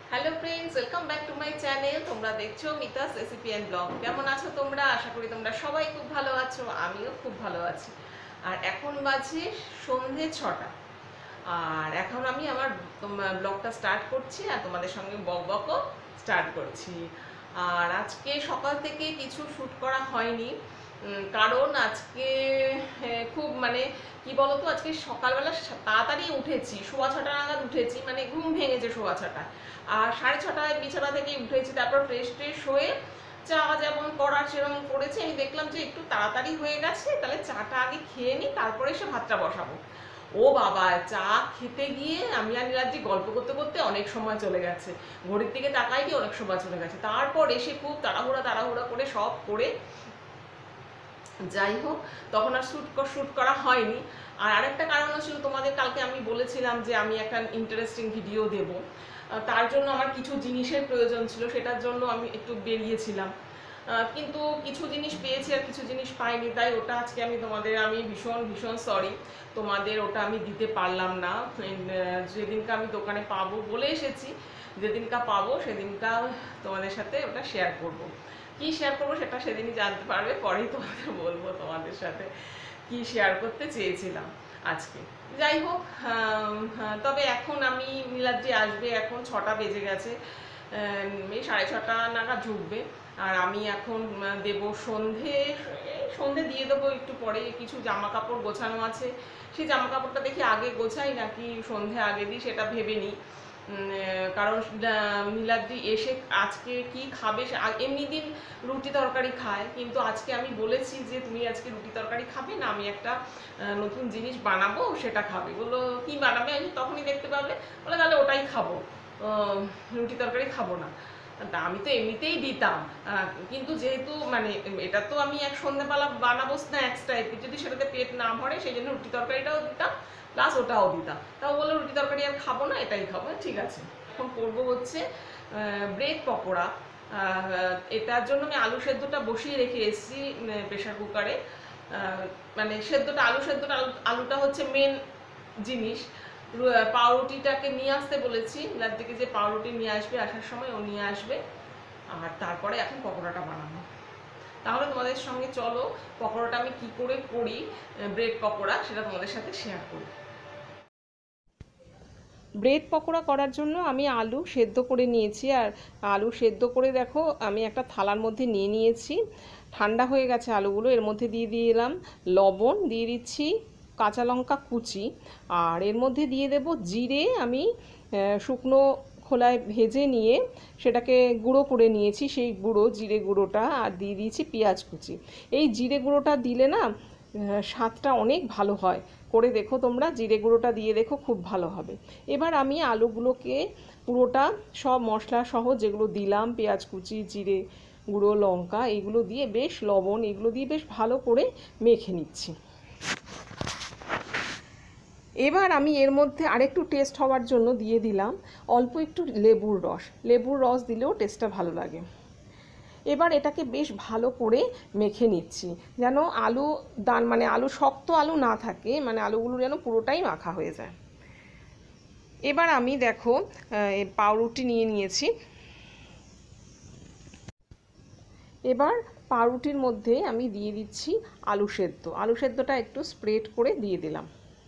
Hello friends, welcome back to my channel. তোমরা দেখছো Mita's recipe and blog. কেমন আছো তোমরা? আশা করি তোমরা সবাই খুব ভালো আছো, আমিও খুব ভালো আছি। আর এখন বাজে সন্ধে 6টা। আর এখন আমি আমার ব্লগটা স্টার্ট করছি আর তোমাদের সঙ্গে বকবকও স্টার্ট করছি। আর আজকে সকাল থেকে কিছু শ্যুট করা হয়নি, কারণ আজকে খুব কি বলতো, আজকে সকালবেলা তাড়াতাড়ি উঠেছি, 6:15 নাগাদ উঠেছি, মানে ঘুম ভেঙেছে 6:15। আর 6:30টায় বিছানা থেকে উঠেছি, তারপর ফ্রেশ ট্রেশ হয়ে চা যেমন করার সেরকম করেছি। আমি দেখলাম যে একটু তাড়াতাড়ি হয়ে গেছে, তাহলে চাটা আগে খেয়ে নিই, তারপরে এসে ভাতটা বসাবো। ও বাবা, চা খেতে গিয়ে আমি আর নীলাদ্রি গল্প করতে করতে অনেক সময় চলে গেছে। ঘড়ির দিকে তাকাই কি অনেক সময় চলে গেছে। তারপর এসে খুব তাড়াহুড়া করে সব করে, যাই হোক, তখন আর শ্যুট করা হয়নি। আর আরেকটা কারণ ছিল, তোমাদের কালকে আমি বলেছিলাম যে আমি একটা ইন্টারেস্টিং ভিডিও দেব, তার জন্য আমার কিছু জিনিসের প্রয়োজন ছিল, সেটার জন্য আমি একটু বেরিয়েছিলাম। কিন্তু কিছু জিনিস পেয়েছি আর কিছু জিনিস পাইনি, তাই ওটা আজকে আমি ভীষণ ভীষণ সরি, তোমাদের ওটা আমি দিতে পারলাম না। যেদিনকে আমি দোকানে পাবো বলে এসেছি, যেদিনকা পাবো সেদিনকা তোমাদের সাথে ওটা শেয়ার করব। কি শেয়ার করবো সেটা সেদিনই জানতে পারবে, পরেই তোমাদের বলবো তোমাদের সাথে কি শেয়ার করতে চেয়েছিলাম আজকে। যাই হোক, তবে এখন আমি নীলাদ্রি আসবে, এখন 6টা বেজে গেছে, এই 6:30 নাগাদ ঢুকবে। আর আমি এখন দেব সন্ধে দিয়ে দেবো একটু পরে। কিছু জামা কাপড় গোছানো আছে, সেই জামা কাপড়টা দেখি আগে গোছাই নাকি সন্ধে আগে দিই সেটা ভেবে নিই। কারণ নীলাদ্রি এসে আজকে কি খাবে, এমনি দিন রুটি তরকারি খায়, কিন্তু আজকে আমি বলেছি যে তুমি আজকে রুটি তরকারি খাবে না, আমি একটা নতুন জিনিস বানাবো সেটা খাবে। বললো কি বানাবে? আমি তখনই দেখতে পাবে, বলে তাহলে ওটাই খাবো, রুটি তরকারি খাবো না। তা আমি তো এমনিতেই দিতাম, কিন্তু যেহেতু এটা তো আমি এক সন্ধ্যাবেলা বানাবো স্ন্যাক্স টাইপের, যদি সেটাতে পেট না ভরে সেই জন্য রুটি তরকারিটাও দিতাম, প্লাস ওটাও দিতাম। তাও বললো রুটি তরকারি আর খাবো না, এটাই খাবো। ঠিক আছে, এখন করবো হচ্ছে ব্রেড পকোড়া। এটার জন্য আমি আলু সেদ্ধটা বসিয়ে রেখে এসেছি প্রেশার কুকারে। আলুটা হচ্ছে মেন জিনিস। পাউরুটিটাকে নিয়ে আসতে বলেছি নীলাদ্রিকে, যে পাউরুটি নিয়ে আসবে, আসার সময় ও নিয়ে আসবে। আর তারপরে এখন পকোড়াটা বানাবো। তাহলে তোমাদের সঙ্গে চলো পকোড়াটা আমি কি করে করি, ব্রেড পকোড়া, সেটা তোমাদের সাথে শেয়ার করি। ব্রেড পকোড়া করার জন্য আমি আলু সেদ্ধ করে নিয়েছি। আর আলু সেদ্ধ করে দেখো আমি একটা থালার মধ্যে নিয়ে নিয়েছি। ঠান্ডা হয়ে গেছে আলুগুলো, এর মধ্যে দিয়ে দিলাম লবণ, দিয়ে দিচ্ছি কাঁচা লঙ্কা কুচি, আর এর মধ্যে দিয়ে দেব জিরে। আমি শুকনো খোলায় ভেজে নিয়ে সেটাকে গুঁড়ো করে নিয়েছি, সেই জিরে গুঁড়োটা, আর দিয়ে দিয়েছি পেঁয়াজ কুচি। এই জিরে গুঁড়োটা দিলে না স্বাদটা অনেক ভালো হয়, করে দেখো তোমরা, জিরে গুঁড়োটা দিয়ে দেখো, খুব ভালো হবে। এবার আমি আলুগুলোকে পুরোটা সব মশলা সহ যেগুলো দিলাম, পেঁয়াজ কুচি, জিরে গুঁড়ো, লঙ্কা, এগুলো দিয়ে বেশ, লবণ, এগুলো দিয়ে বেশ ভালো করে মেখে নিচ্ছি। এবার আমি এর মধ্যে আরেকটু টেস্ট হওয়ার জন্য দিয়ে দিলাম অল্প একটু লেবুর রস দিলেও টেস্টটা ভালো লাগে। এবার এটাকে বেশ ভালো করে মেখে নিচ্ছি, যেন আলু শক্ত আলু না থাকে, আলুগুলো যেন পুরোটাই মাখা হয়ে যায়। এবার আমি দেখো পাউরুটি নিয়ে নিয়েছি। এবার পাউরুটির মধ্যে আমি দিয়ে দিচ্ছি আলু সেদ্ধটা একটু স্প্রেড করে দিয়ে দিলাম।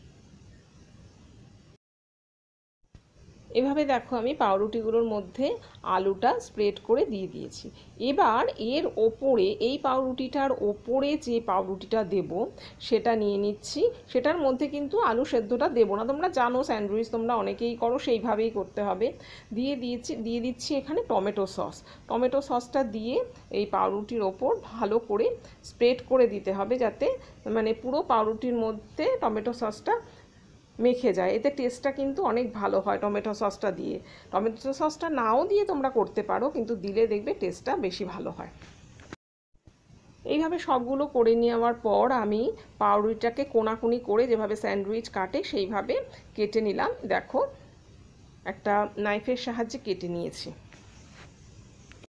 এভাবে দেখো আমি পাউরুটিগুলোর মধ্যে আলুটা স্প্রেড করে দিয়ে দিয়েছি। এবার এর ওপরে, এই পাউরুটিটার ওপরে যে পাউরুটিটা দেব সেটা নিয়ে নিচ্ছি। সেটার মধ্যে কিন্তু আলু সেদ্ধটা দেবো না, তোমরা জানো স্যান্ডউইচ তোমরা অনেকেই করো, সেইভাবেই করতে হবে। দিয়ে দিচ্ছি এখানে টমেটো সসটা দিয়ে এই পাউরুটির ওপর ভালো করে স্প্রেড করে দিতে হবে, যাতে পুরো পাউরুটির মধ্যে টমেটো সসটা মেখে যায়। এতে টেস্টটা কিন্তু অনেক ভালো হয় টমেটো সসটা নাও দিয়ে তোমরা করতে পারো, কিন্তু দিলে দেখবে টেস্টটা বেশি ভালো হয়। এইভাবে সবগুলো করে নেওয়ার পর আমি পাউরুটিটাকে কোনাকুনি করে, যেভাবে স্যান্ডউইচ কাটে সেইভাবে কেটে নিলাম। দেখো একটা নাইফের সাহায্যে কেটে নিয়েছি।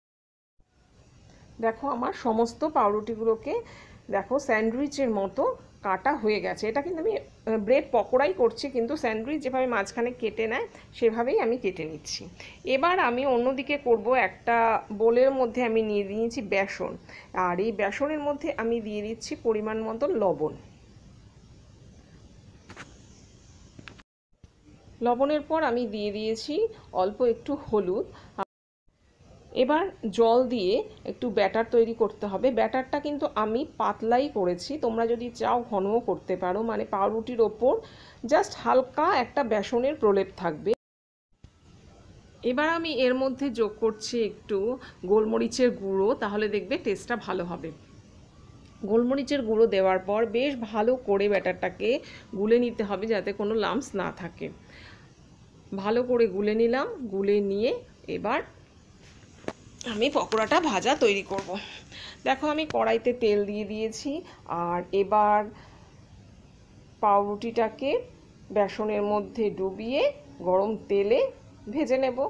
দেখো আমার সমস্ত পাউরুটিগুলোকে দেখো স্যান্ডউইচের মতো কাটা হয়ে গেছে। এটা কিন্তু আমি ব্রেড পকোড়াই করছি, কিন্তু স্যান্ডউইচ যেভাবে মাঝখানে কেটে নেয় সেভাবেই আমি কেটে নিচ্ছি। এবার আমি অন্যদিকে করব, একটা বোলের মধ্যে আমি নিয়ে নিয়েছি বেসন, আর এই বেসনের মধ্যে আমি দিয়ে দিচ্ছি পরিমাণ মতো লবণ। লবণের পর আমি দিয়ে দিয়েছি অল্প একটু হলুদ। এবার জল দিয়ে একটু ব্যাটার তৈরি করতে হবে। ব্যাটারটা কিন্তু আমি পাতলাই করেছি, তোমরা যদি চাও ঘনও করতে পারো, মানে পাউরুটির ওপর জাস্ট হালকা একটা বেসনের প্রলেপ থাকবে। এবার আমি এর মধ্যে যোগ করছি একটু গোলমরিচের গুঁড়ো, তাহলে দেখবে টেস্টটা ভালো হবে। গোলমরিচের গুঁড়ো দেওয়ার পর বেশ ভালো করে ব্যাটারটাকে গুলে নিতে হবে যাতে কোনো লাম্পস না থাকে। ভালো করে গুলে নিলাম, গুলে নিয়ে এবার আমি পকোড়াটা ভাজা তৈরি করব। দেখো আমি কড়াইতে তেল দিয়ে দিয়েছি, আর এবার পাউরুটিটাকে বেসনের মধ্যে ডুবিয়ে গরম তেলে ভেজে নেব।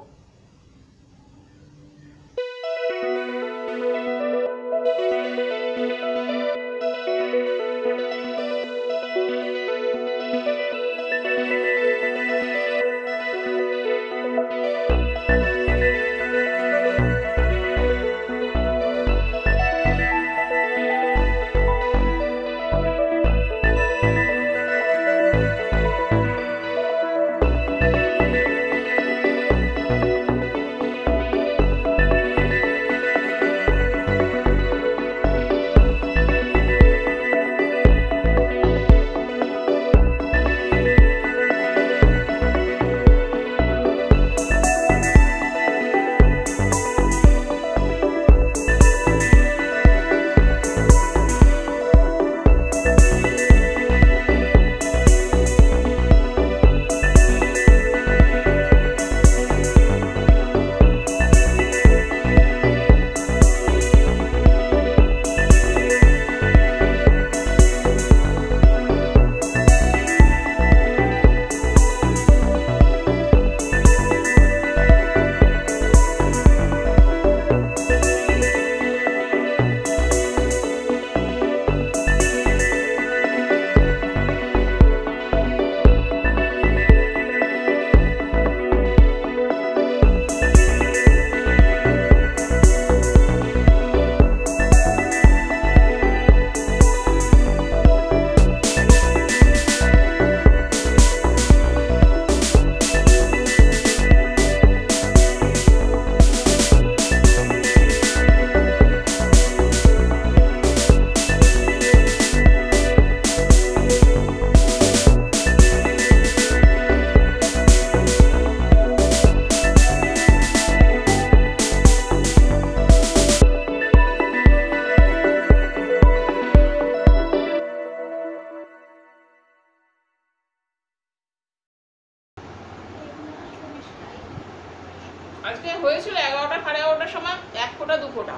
আজকে হয়েছিল 11টা সাড়ে 11টার সময় 1 ফোঁটা 2 ফোঁটা,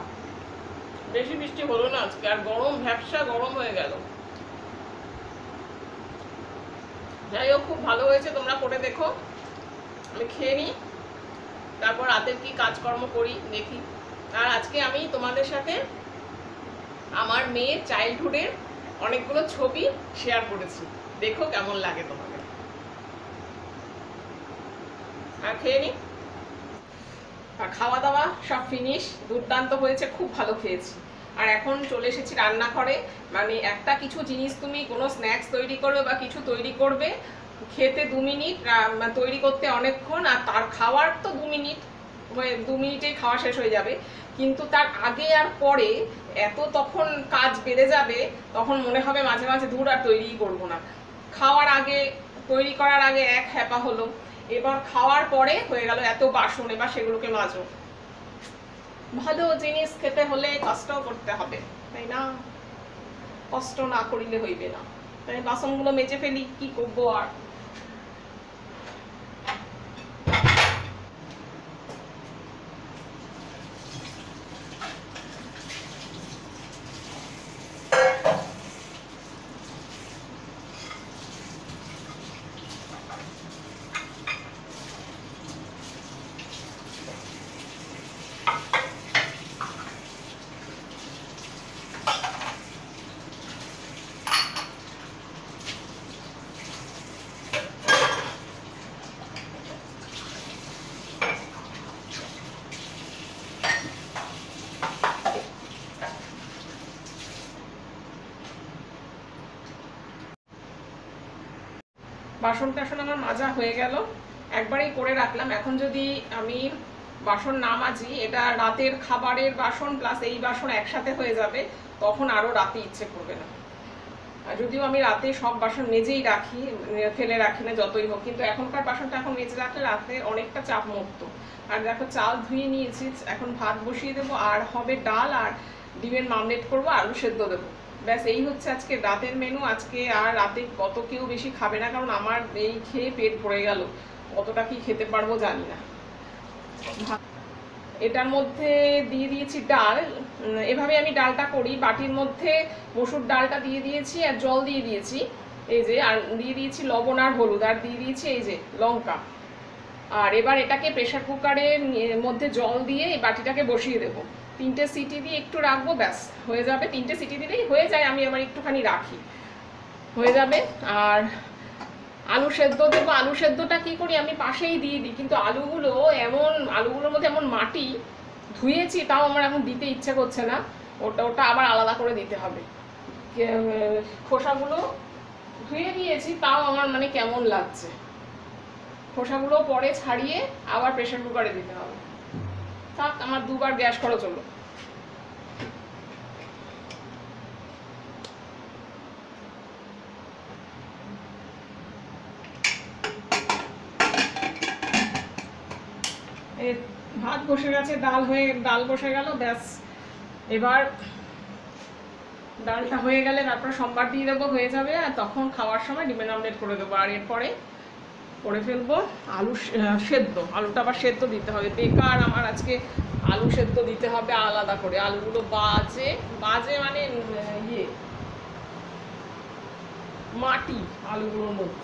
বেশি বৃষ্টি হলো না আজকে। আর গরম, ভ্যাপসা গরম হয়ে গেল। যাই হোক, খুব ভালো হয়েছে, তোমরা করে দেখো। আমি খেয়ে নিই, তারপর রাতের কি কাজকর্ম করি দেখি। আর আজকে আমি তোমাদের সাথে আমার মেয়ের চাইল্ডহুডের অনেকগুলো ছবি শেয়ার করেছি, দেখো কেমন লাগে তোমাদের। আর খেয়ে নিই। আর খাওয়া দাওয়া সব ফিনিশ, দুর্দান্ত হয়েছে, খুব ভালো খেয়েছি। আর এখন চলে এসেছি রান্নাঘরে। মানে একটা কিছু জিনিস, তুমি কোনো স্ন্যাক্স তৈরি করবে বা কিছু তৈরি করবে, খেতে 2 মিনিট, তৈরি করতে অনেকক্ষণ, আর তার খাওয়ার তো 2 মিনিট, 2 মিনিটেই খাওয়া শেষ হয়ে যাবে। কিন্তু তার আগে আর পরে এত তখন কাজ বেড়ে যাবে, তখন মনে হবে মাঝে মাঝে ধুর আর তৈরিই করবো না। খাওয়ার আগে, তৈরি করার আগে এক হ্যাপা হলো, এবার খাওয়ার পরে হয়ে গেল এত বাসন, এবার সেগুলোকে মাজো। ভালো জিনিস খেতে হলে কষ্টও করতে হবে, তাই না? কষ্ট না করিলে হইবে না। তাই বাসনগুলো মেজে ফেলি, কি করবো আর। বাসন টাসন আমার মাজা হয়ে গেল, একবারেই করে রাখলাম। এখন যদি আমি বাসন না মাজি, এটা রাতের খাবারের বাসন প্লাস এই বাসন একসাথে হয়ে যাবে, তখন আরও রাতে ইচ্ছে করবে না। যদিও আমি রাতে সব বাসন মেজেই রাখি, ফেলে রাখি না যতই হোক, কিন্তু এখনকার বাসনটা এখন মেজে রাখলে রাতে অনেকটা চাপ মুক্ত। আর দেখো চাল ধুয়ে নিয়েছি, এখন ভাত বসিয়ে দেবো, আর হবে ডাল, আর ডিমের মামলেট করবো, আলু সেদ্ধ দেবো। ব্যাস এই হচ্ছে আজকে রাতের মেনু। আজকে আর রাতে কত কেউ বেশি খাবে না, কারণ আমার এই খেয়ে পেট ভরে গেল, কতটা কি খেতে পারবো জানি না। এটার মধ্যে দিয়ে দিয়েছি ডাল। এভাবে আমি ডালটা করি, বাটির মধ্যে মসুর ডালটা দিয়ে দিয়েছি আর জল দিয়ে দিয়েছি এই যে, আর দিয়ে দিয়েছি লবণ আর হলুদ, আর দিয়ে দিয়েছি এই যে লঙ্কা। আর এবার এটাকে প্রেসার কুকারের মধ্যে জল দিয়ে এই বাটিটাকে বসিয়ে দেবো, 3টে সিটি দিয়ে একটু রাখবো, ব্যাস হয়ে যাবে। 3টে সিটি দিলেই হয়ে যায়, আমি আবার একটুখানি রাখি, হয়ে যাবে। আর আলু সেদ্ধ দেবো। আলু সেদ্ধটা কি করি, আমি পাশেই দিয়ে দিই, কিন্তু আলুগুলোর মধ্যে এমন মাটি, ধুয়েছি তাও আমার এখন দিতে ইচ্ছে করছে না, ওটা আবার আলাদা করে দিতে হবে। খোসাগুলো ধুয়ে দিয়েছি তাও আমার মানে কেমন লাগছে, খোসাগুলো পরে ছাড়িয়ে আবার প্রেসার কুকারে দিতে হবে। থাক, আমার 2বার গ্যাস খরচ হলো। ভাত বসে গেছে, ডাল বসে গেল, ব্যাস এবার ডালটা হয়ে গেলে তারপর সোমবার দিয়ে দেবো, হয়ে যাবে। আর তখন খাওয়ার সময় ডিমের অমলেট করে দেবো। আর এরপরে করে ফেলবো আলু সেদ্ধ। আলুটা আবার সেদ্ধ দিতে হবে, বেকার আমার আজকে আলু সেদ্ধ দিতে হবে আলাদা করে। আলুগুলো বাজে মানে মাটি আলুগুলোর মধ্যে।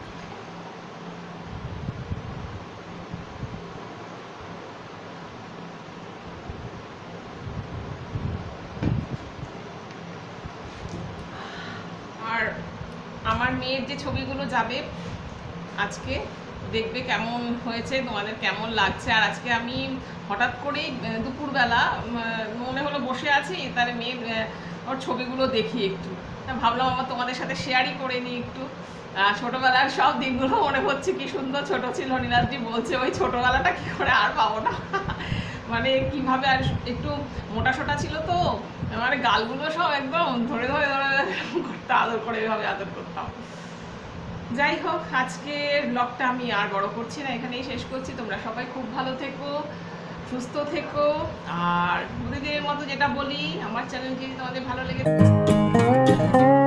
আর আমার মেয়ের যে ছবিগুলো যাবে আজকে, দেখবে কেমন হয়েছে, তোমাদের কেমন লাগছে। আর আজকে আমি হঠাৎ করেই দুপুরবেলা মনে হলো বসে আছি, তাহলে মেয়ের ওর ছবিগুলো দেখি একটু, ভাবলাম আমার তোমাদের সাথে শেয়ারই করে নিই একটু। ছোটবেলার সব দিনগুলো মনে হচ্ছে, কি সুন্দর ছোট ছিল। নীলাদ্রি বলছে ওই ছোটবেলাটা কি করে আর পাবো না, মানে কিভাবে। আর একটু মোটা সোটা ছিল তো, মানে গালগুলো সব একদম ধরে ধরে ধরে করতে, আদর করে এভাবে আদর করতাম। যাই হোক, আজকের ব্লগটা আমি আর বড় করছি না, এখানেই শেষ করছি। তোমরা সবাই খুব ভালো থেকো, সুস্থ থেকো। আর প্রতিদিনের মতো যেটা বলি, আমার চ্যানেল যদি তোমাদের ভালো লেগে